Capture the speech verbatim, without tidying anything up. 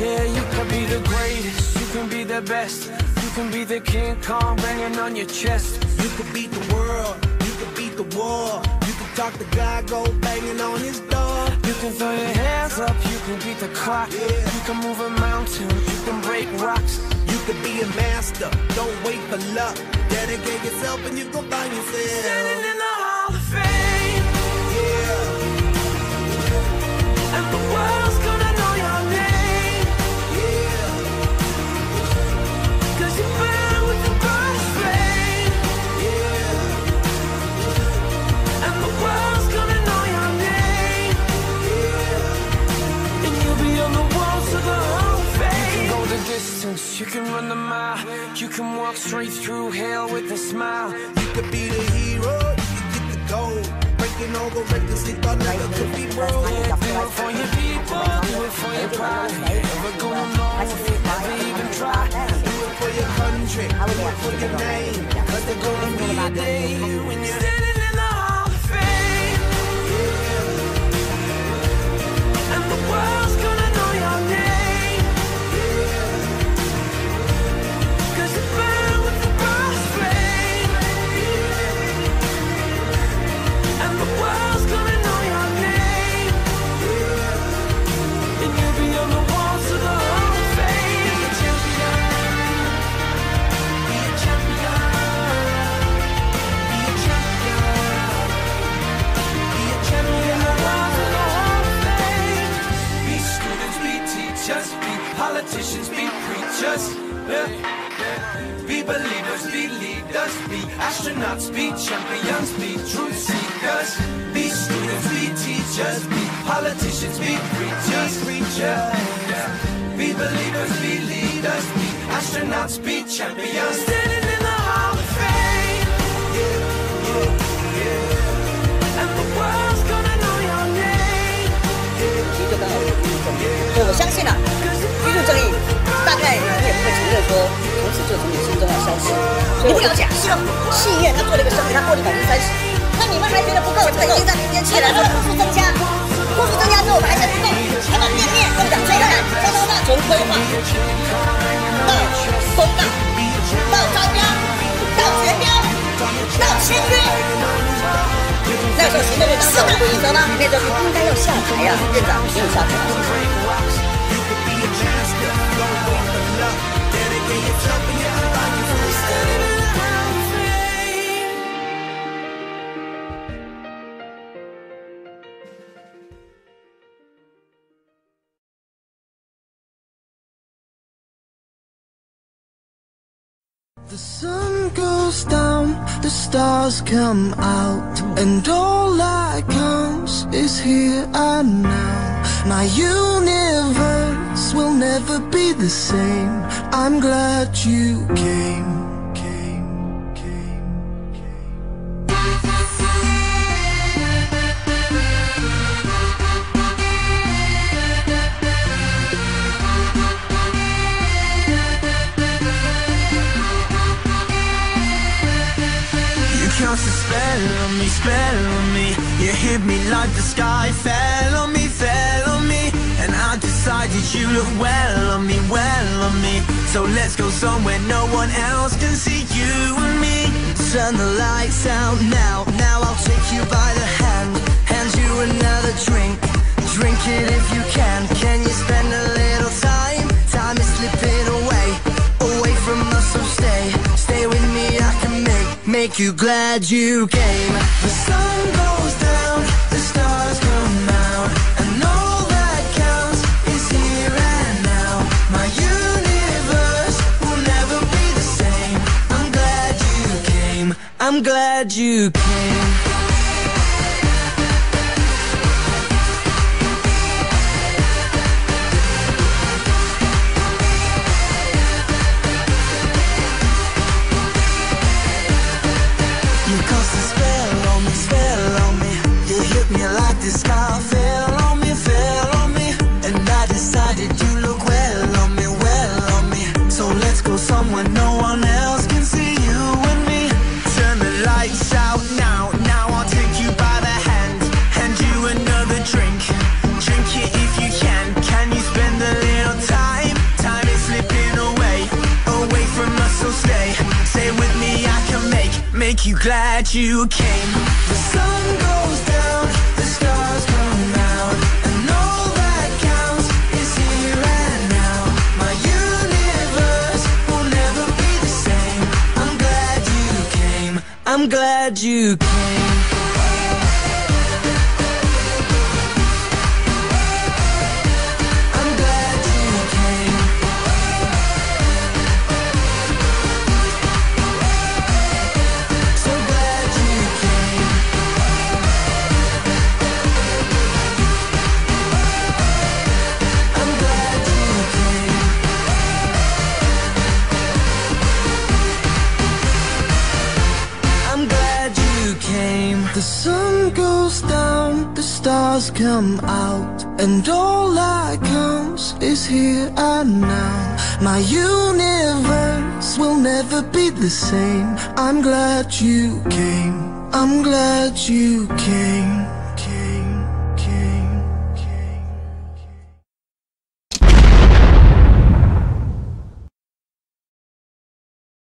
Yeah, you can be the greatest, you can be the best. You can be the King Kong banging on your chest. You can beat the world, you can beat the war. You can talk to God, go banging on his door. You can throw your hands up, you can beat the clock. Yeah. You can move a mountain, you can break rocks. You can be a master, don't wait for luck. Dedicate yourself and you gon' find yourself Standing in the Hall of Fame. Yeah. And the world's gonna know your name. Yeah. Cause you burn with the brightest flame. Yeah. And the world's gonna know your name. Yeah. And you'll be on the walls of the Hall of Fame. You can go the distance, you can run the mile. You can walk straight through hell with a smile. You could be the hero, you can get the gold. Breaking all the records they thought never could be broke. Yeah, do it for your people, do it for your pride. You never gonna know if you never even try. Do it for your country, do it for your name. Cause there's gonna be a day when you're standing in the Hall of Fame. And the world's gonna know your name. Cause you burn with the brightest flame. And the world's gonna know your name. And you'll be on the walls of the Hall of Fame. Be a champion. Be a champion. Be a champion. Be a champion. The walls of the Hall of Fame. Be students, be teachers, be politicians, be preachers. Yeah. Be believers, be leaders, be astronauts, be champions, be truth seekers. Be students, be teachers, be politicians, be preachers, preachers. Be believers, be leaders, be astronauts, be champions. Standing in the Hall of Fame. And the world's gonna know your name. 其实就刚好有居住正义，所以我相信啊，居住正义大概你也不会承认说从此就从你心中要消失。你不了解，系系业他做了一个生意，他获利百分之三十，那你们还觉得不够？这个已经在明年起来了，户数增加，户数增加之后我们还是不够，还把店面跟长追看，从头到从规划到公告到招标到决标到签约。那时候行政院长叫我不应责吗？那时候应该要下台呀、啊，院长没有下台。 The sun goes down, the stars come out, and all that counts is here and now. My universe will never be the same. I'm glad you came. Cast a spell on me, spell on me. You hit me like the sky fell on me, fell on me. And I decided you look well on me, well on me. So let's go somewhere no one else can see you and me. Turn the lights out now, now I'll take you by the hand. Hand you another drink, drink it if you can. Can you spend a little time? Time is slipping away, away from us, so stay. Stay with me, I can make, make you glad you came. The sun goes down, the stars come out, and all that counts is here and now. My universe will never be the same. I'm glad you came, I'm glad you came. The sky fell on me, fell on me, and I decided you look well on me, well on me. So let's go somewhere no one else can see you and me. Turn the lights out now, now I'll take you by the hand, hand you another drink, drink it if you can. Can you spend a little time? glad you came. The sun goes down, the stars come out, and all that counts is here and now. My universe will never be the same. I'm glad you came, I'm glad you came. The sun goes down, the stars come out, and all that counts is here and now. My universe will never be the same. I'm glad you came, I'm glad you came.